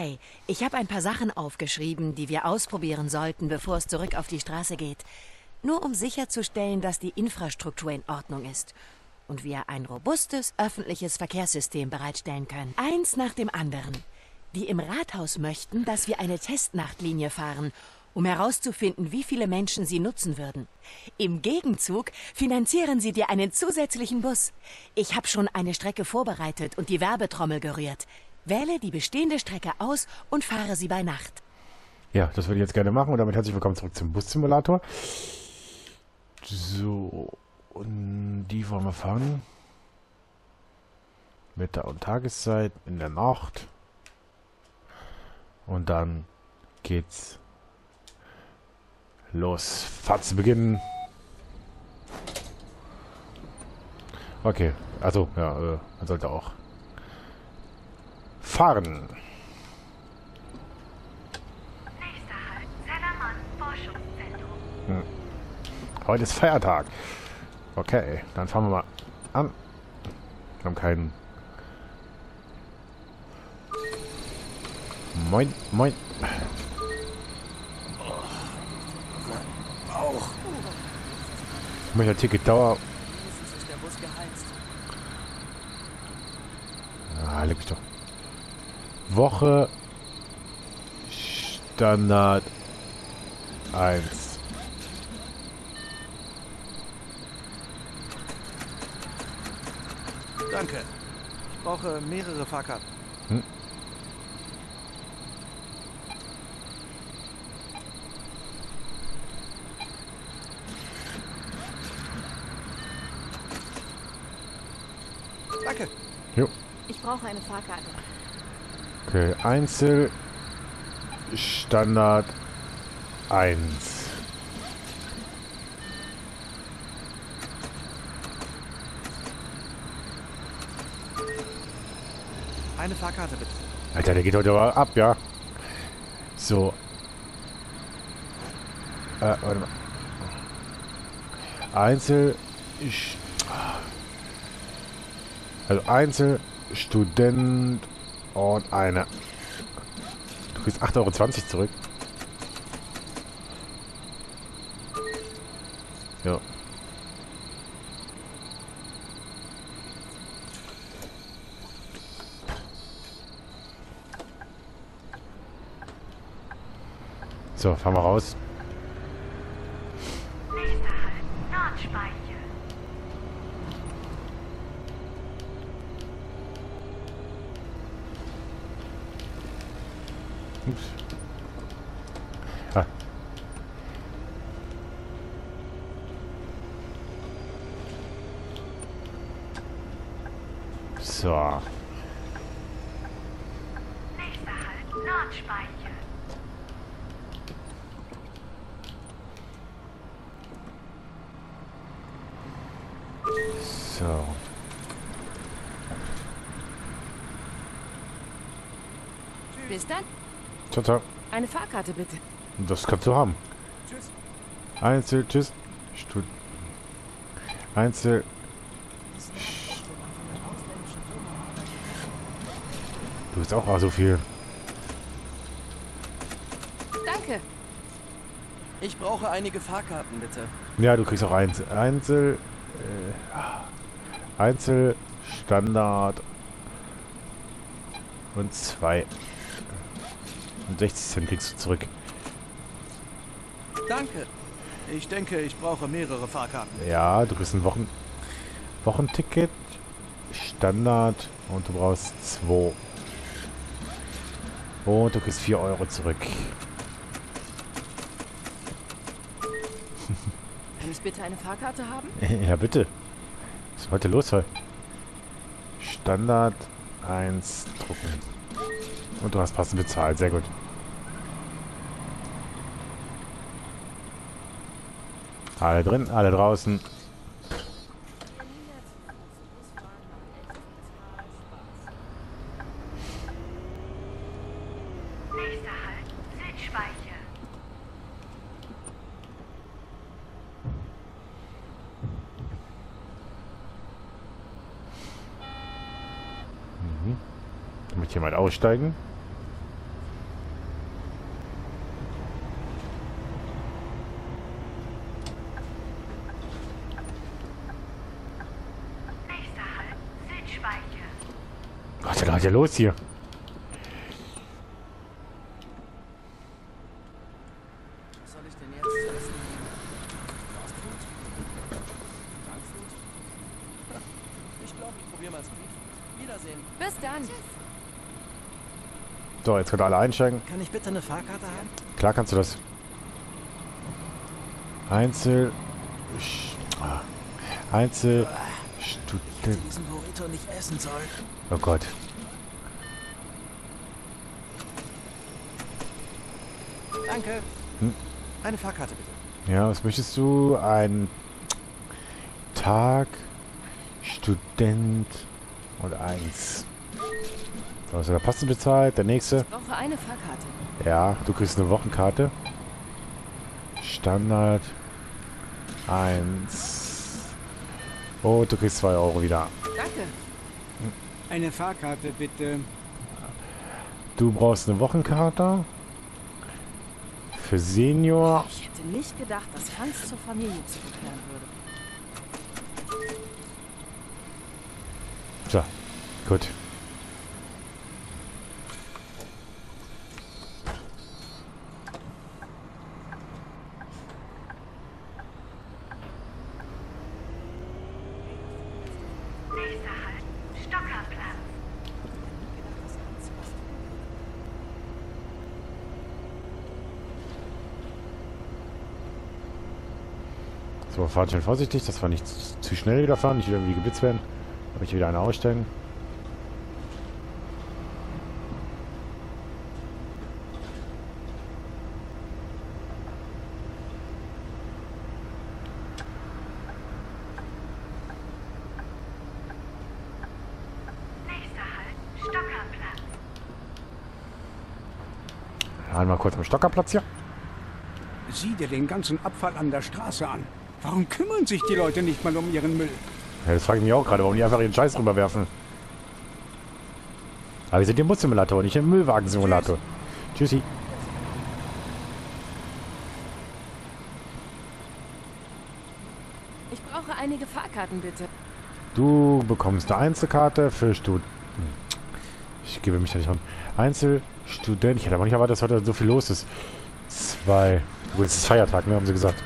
Okay, ich habe ein paar Sachen aufgeschrieben, die wir ausprobieren sollten, bevor es zurück auf die Straße geht. Nur um sicherzustellen, dass die Infrastruktur in Ordnung ist und wir ein robustes öffentliches Verkehrssystem bereitstellen können. Eins nach dem anderen. Die im Rathaus möchten, dass wir eine Testnachtlinie fahren, um herauszufinden, wie viele Menschen sie nutzen würden. Im Gegenzug finanzieren sie dir einen zusätzlichen Bus. Ich habe schon eine Strecke vorbereitet und die Werbetrommel gerührt. Wähle die bestehende Strecke aus und fahre sie bei Nacht. Ja, das würde ich jetzt gerne machen und damit herzlich willkommen zurück zum Bus-Simulator. So, und die wollen wir fahren. Wetter- und Tageszeit in der Nacht. Und dann geht's los. Fahrt zu beginnen. Okay, also ja, man sollte auch fahren. Nächster Halt, Zellermann, Forschungszentrum. Heute ist Feiertag. Okay, dann fahren wir mal an. Wir haben keinen. Moin, moin. Auch. Welcher Ticketdauer? Mindestens ist der Bus geheizt. Ah, leck mich doch. Woche Standard 1. Danke. Ich brauche mehrere Fahrkarten. Danke. Jo. Ich brauche eine Fahrkarte. Okay, Einzel Standard 1. Eine Fahrkarte bitte. Alter, der geht heute aber ab, ja. So. Warte mal. Einzel. Also Einzel, Student und eine. Du kriegst 8,20 € zurück. Ja. So, fahren wir raus. Nächster Halt, Nordspeiche. Ups. Ah. So. Nächster Halt, Nordspeiche. So. Bis dann. Ciao, ciao. Eine Fahrkarte bitte. Das kannst du haben. Tschüss. Einzel, tschüss. Einzel. Du bist auch so viel. Danke. Ich brauche einige Fahrkarten bitte. Ja, du kriegst auch Einzel. Einzel, Standard und 2. Und 60 Cent kriegst du zurück. Danke. Ich denke, ich brauche mehrere Fahrkarten. Ja, du kriegst ein Wochenticket, Standard und du brauchst 2. Und du kriegst 4 € zurück. Kann ich bitte eine Fahrkarte haben? Ja, bitte. Was ist heute los? Standard 1 drucken. Und du hast passend bezahlt. Sehr gut. Alle drin, alle draußen. Nächster Halt, Südspeiche. Möchte jemand aussteigen? Was ist ja los hier? Was soll ich denn jetzt zu essen nehmen? Fastfood? Junkfood? Ich glaube, ich probiere mal Streetfood. Wiedersehen. Bis dann. So, jetzt könnt ihr alle einsteigen. Kann ich bitte eine Fahrkarte haben? Klar kannst du das. Einzel... Einzel... Student... Diesen Burrito nicht essen soll. Oh Gott. Danke. Hm? Eine Fahrkarte bitte. Ja, was möchtest du? Ein Tag, Student und 1. So, hast du da Passen bezahlt? Der nächste. Ich brauche eine Fahrkarte. Ja, du kriegst eine Wochenkarte. Standard 1. Oh, du kriegst 2 Euro wieder. Danke. Eine Fahrkarte bitte. Du brauchst eine Wochenkarte. Für Senior. Ich hätte nicht gedacht, dass Hans zur Familie zurückkehren würde. So, gut. Nächster Halt, Stockerplatz. So, wir fahren schön vorsichtig, dass wir nicht zu schnell wieder fahren, nicht wieder irgendwie geblitzt werden. Habe ich wieder eine aussteigen. Nächster Halt, Stockerplatz. Einmal kurz am Stockerplatz hier. Sieh dir den ganzen Abfall an der Straße an. Warum kümmern sich die Leute nicht mal um ihren Müll? Ja, das frage ich mich auch gerade, warum die einfach ihren Scheiß rüberwerfen. Aber wir sind im Bus-Simulator, nicht im Müllwagen-Simulator. Tschüssi. Ich brauche einige Fahrkarten, bitte. Du bekommst eine Einzelkarte für Ich gebe mich da nicht ran. Einzelstudent. Ich hätte aber nicht erwartet, dass heute so viel los ist. 2. Gut, es ist Feiertag, ne? Haben sie gesagt.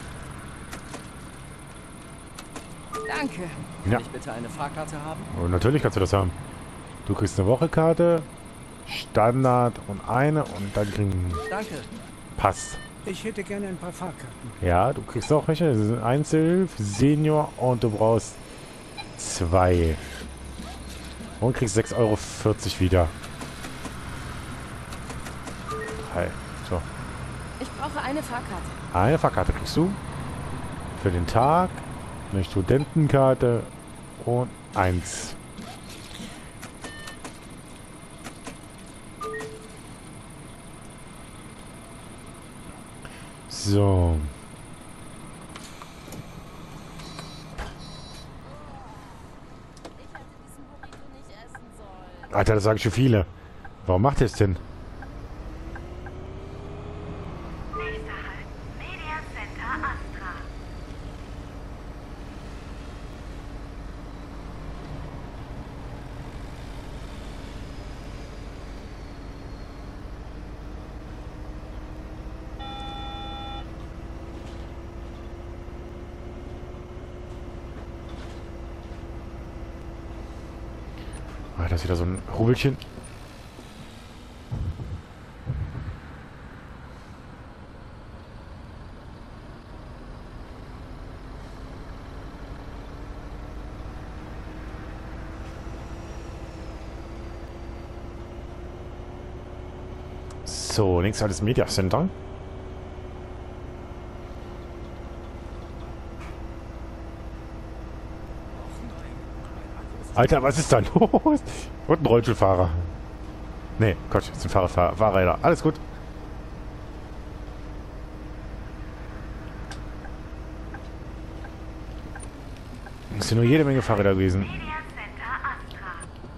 Danke. Kann Ja. ich bitte eine Fahrkarte haben? Und natürlich kannst du das haben. Du kriegst eine Wochekarte, Standard und eine und dann kriegen Danke. Passt. Ich hätte gerne ein paar Fahrkarten. Ja, du kriegst auch welche. Das sind Einzel, Senior und du brauchst 2. Und kriegst 6,40 Euro wieder. Hi. So. Ich brauche eine Fahrkarte. Eine Fahrkarte kriegst du. Für den Tag. Eine Studentenkarte. Und 1. So. Alter, das sagen schon viele. Warum macht ihr es denn? Nächster Halt, Media Center Astra. Ah, das ist wieder so ein Hubelchen. So, links halt das Media Center. Alter, was ist da los? Und ein Rollstuhlfahrer. Nee, Quatsch, das sind Fahrräder. Alles gut. Es sind nur jede Menge Fahrräder gewesen. Media Center Astra.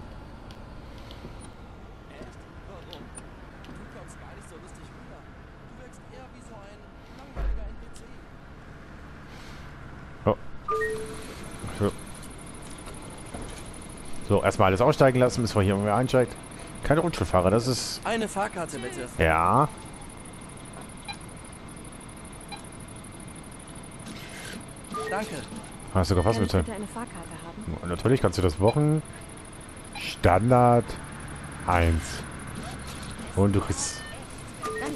Echt? Warum? Du kommst gar nicht so lustig rüber. Du wirkst eher wie so ein langweiliger NPC. Oh. So. So, erstmal alles aussteigen lassen, bis man hier irgendwer einsteigt. Keine Rollstuhlfahrer, das ist... Eine Fahrkarte bitte. Ja. Danke. Hast du gefasst, Kann ich bitte? bitte eine Fahrkarte haben? Natürlich kannst du das Wochen... Standard 1. Und du kriegst... Danke.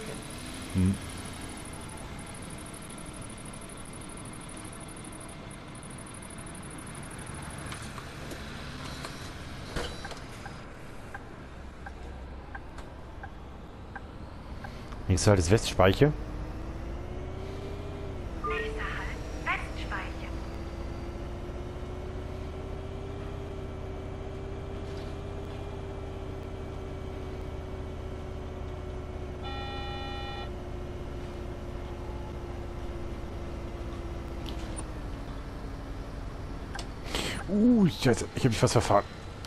Nächster Halt ist Westspeiche. Nächster Halt, Westspeiche. Scheiße, ich habe mich fast verfahren.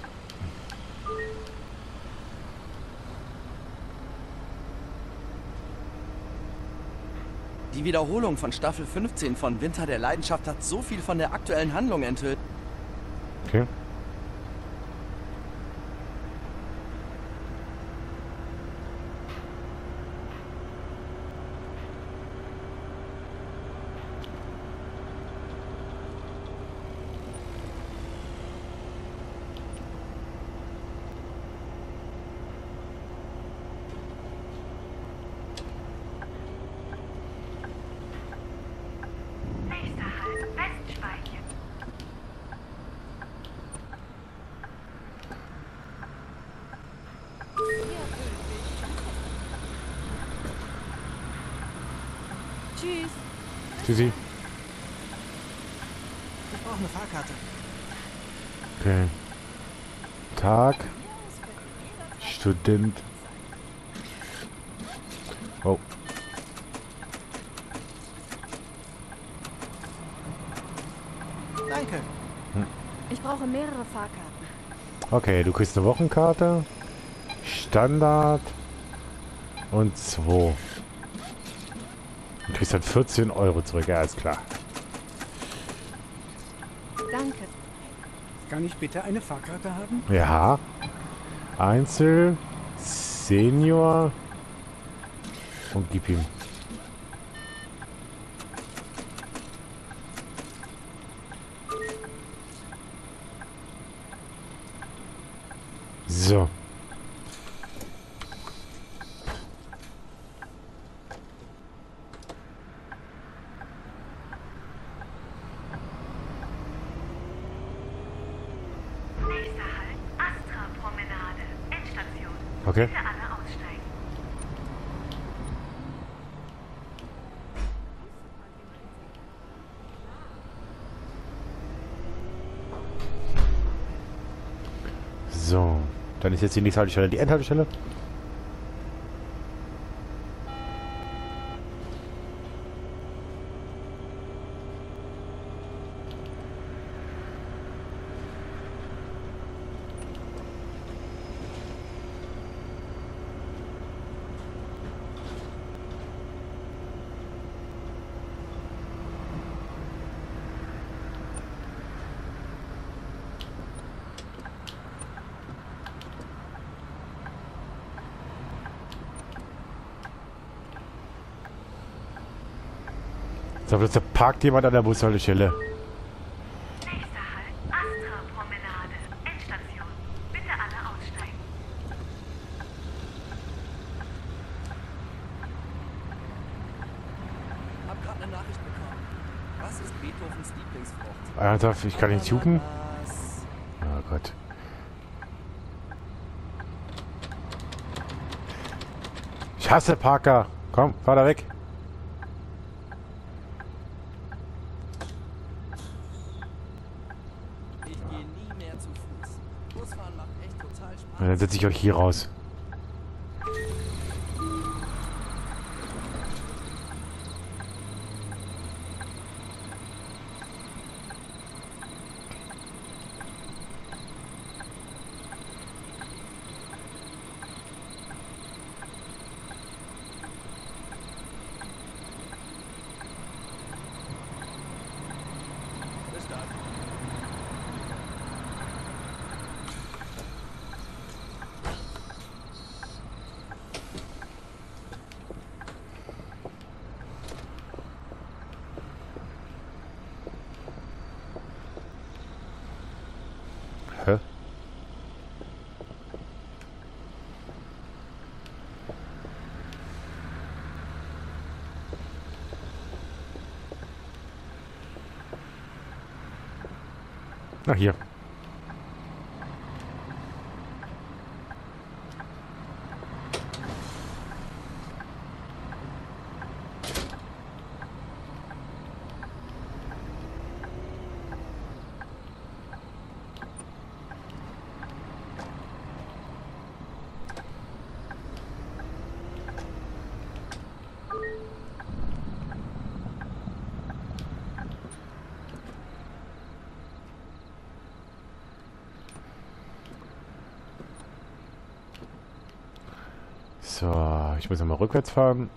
Die Wiederholung von Staffel 15 von Winter der Leidenschaft hat so viel von der aktuellen Handlung enthüllt. Okay. Nächster Halt, Westspeiche. Tschüss. Tschüssi. Ich brauche eine Fahrkarte. Okay. Tag. Student. Oh. Danke. Ich brauche mehrere Fahrkarten. Okay, du kriegst eine Wochenkarte. Standard. Und 2. Du kriegst dann 14 Euro zurück. Ja, ist klar. Danke. Kann ich bitte eine Fahrkarte haben? Ja. Einzel. Senior. Und gib ihm. So. Nächster Halt, Astra-Promenade. Endstation. Okay. Bitte alle aussteigen. So. Dann ist jetzt die nächste Haltestelle die Endhaltestelle. So, plötzlich parkt jemand an der Bushaltestelle. Nächster Halt, Astra-Promenade. Endstation. Bitte alle aussteigen. Hab gerade eine Nachricht bekommen. Was ist Beethovens Lieblingsfrucht? Ernsthaft, ich kann nicht jucken. Was? Oh Gott. Ich hasse Parker. Komm, fahr da weg. Ich gehe nie mehr zu Fuß. Busfahren macht echt total Spaß. Dann setze ich euch hier raus. Bis dann. Na, hier. So, ich muss nochmal rückwärts fahren.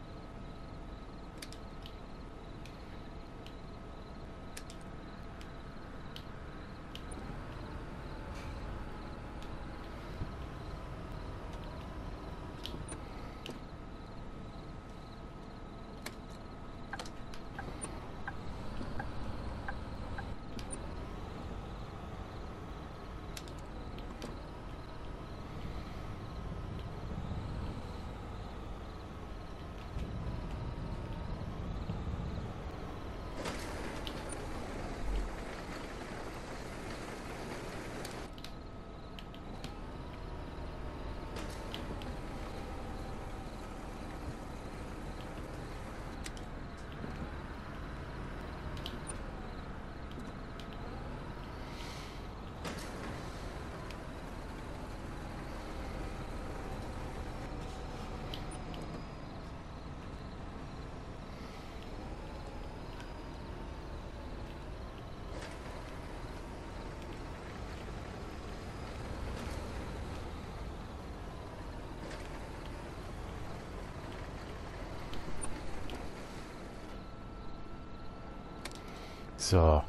So.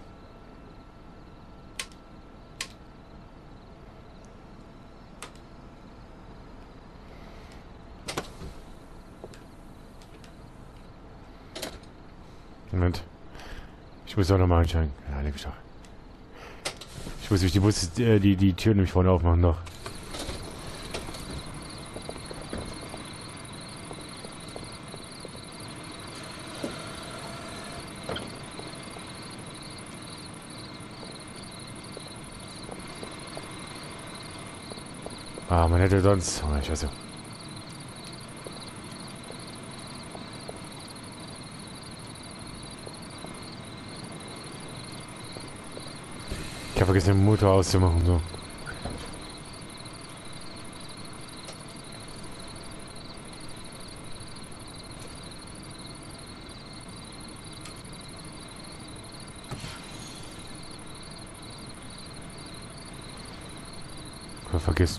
Moment. Ich muss auch nochmal einsteigen. Ja, leck mich doch. Ich muss die Tür nämlich vorne aufmachen noch. Ah, man hätte sonst... Oh, ich weiß ja. Ich habe vergessen, den Motor auszumachen. So. Vergiss.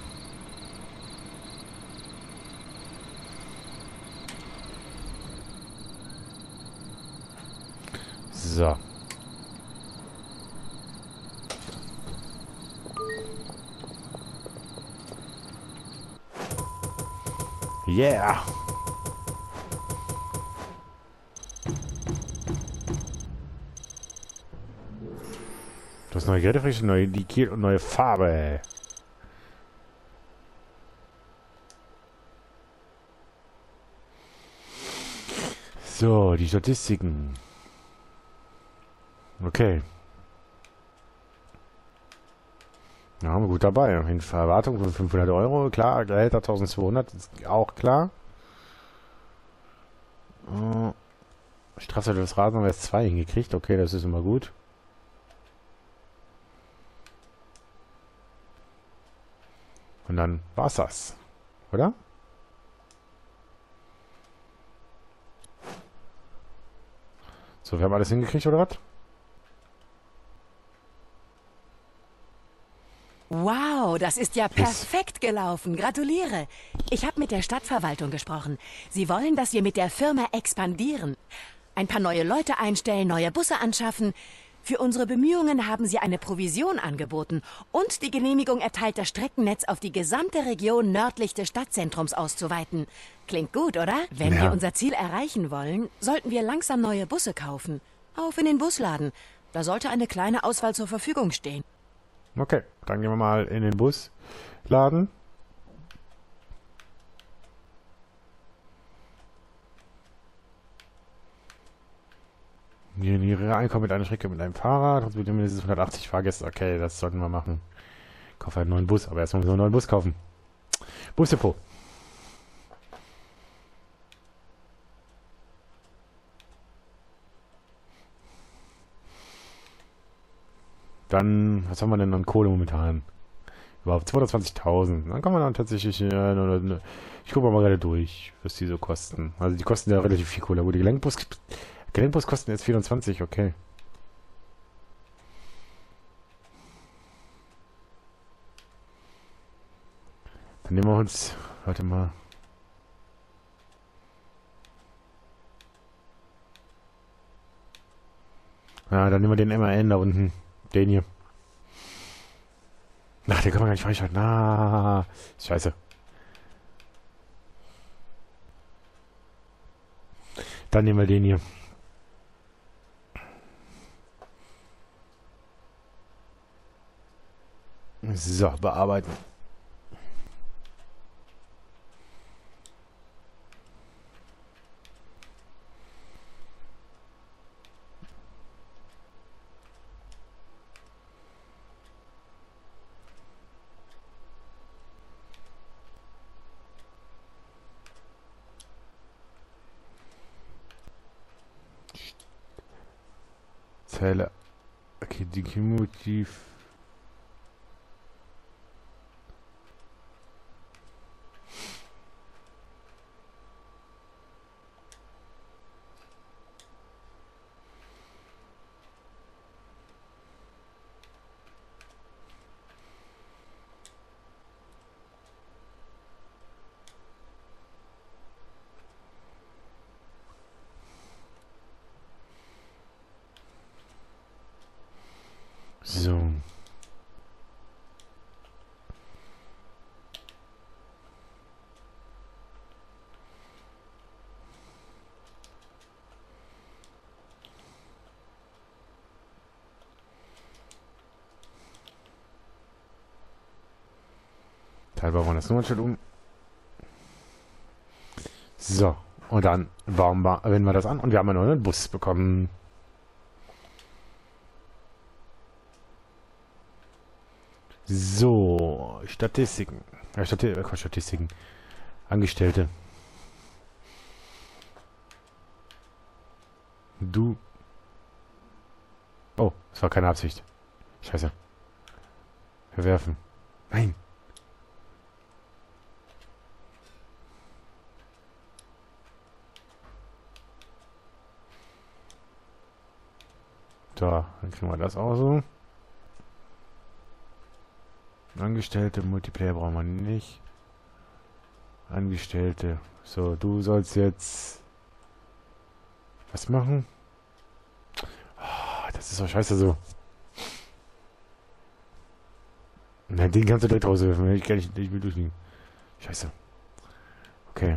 So. Yeah. Das neue Geräte, neue Likiert und neue Farbe. So, die Statistiken. Okay. Ja, haben wir gut dabei. In Verwartung von 500 Euro, klar. Gehälter 1200, ist auch klar. Straße des Rasen haben wir jetzt 2 hingekriegt. Okay, das ist immer gut. Und dann war's das. Oder? So, wir haben alles hingekriegt, oder was? Wow, das ist ja perfekt gelaufen. Gratuliere. Ich habe mit der Stadtverwaltung gesprochen. Sie wollen, dass wir mit der Firma expandieren. Ein paar neue Leute einstellen, neue Busse anschaffen. Für unsere Bemühungen haben sie eine Provision angeboten und die Genehmigung erteilt, das Streckennetz auf die gesamte Region nördlich des Stadtzentrums auszuweiten. Klingt gut, oder? Wenn wir unser Ziel erreichen wollen, sollten wir langsam neue Busse kaufen. Auf in den Busladen. Da sollte eine kleine Auswahl zur Verfügung stehen. Okay, dann gehen wir mal in den Busladen. Ihre Einkommen mit einer Strecke mit einem Fahrrad. Transportiert mindestens 180 Fahrgäste. Okay, das sollten wir machen. Kaufe einen neuen Bus, aber erstmal müssen wir einen neuen Bus kaufen. Busdepot. Dann, was haben wir denn an Kohle momentan? Überhaupt 220.000. Dann kann man dann tatsächlich, ich gucke mal gerade durch, was die so kosten. Also die kosten ja relativ viel Kohle. Gut, die Gelenkbus kosten jetzt 24, okay. Dann nehmen wir uns, warte mal. Ja, dann nehmen wir den MAN da unten. Den hier. Ach, den kann man gar nicht freischalten. Na, scheiße. Dann nehmen wir den hier. So, bearbeiten. Zähle. Okay, die Cumulativ. So. Teilbar war das Nummernschild um. So. Und dann wenden wir das an und wir haben einen neuen Bus bekommen. So, Statistiken. Statistiken. Angestellte. Du. Oh, das war keine Absicht. Scheiße. Verwerfen. Nein. So, dann kriegen wir das auch so. Angestellte, Multiplayer brauchen wir nicht. Angestellte. So, du sollst jetzt was machen? Oh, das ist doch scheiße so. Nein, den kannst du direkt rauswerfen. Ich kann nicht, ich will durchliegen. Scheiße. Okay.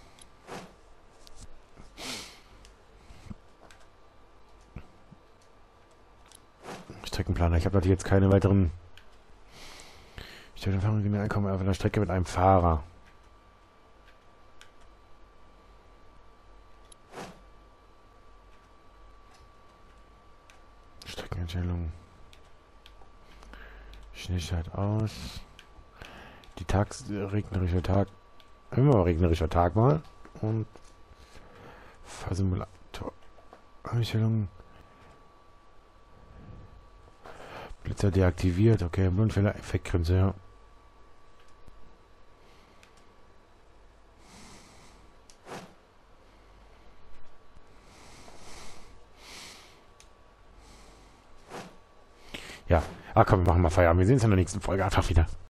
Streckenplaner. Ich habe natürlich jetzt keine weiteren. Ich stelle den Einkommen auf einer Strecke mit einem Fahrer. Streckenentstellung. Schnellstart aus. Die regnerischer Tag. Immer regnerischer Tag mal. Und Fahrsimulator. Einstellung. Blitzer deaktiviert. Okay, Blutfehler, Effektgrenze, ja. Ja, komm, wir machen mal Feierabend. Wir sehen uns in der nächsten Folge einfach wieder.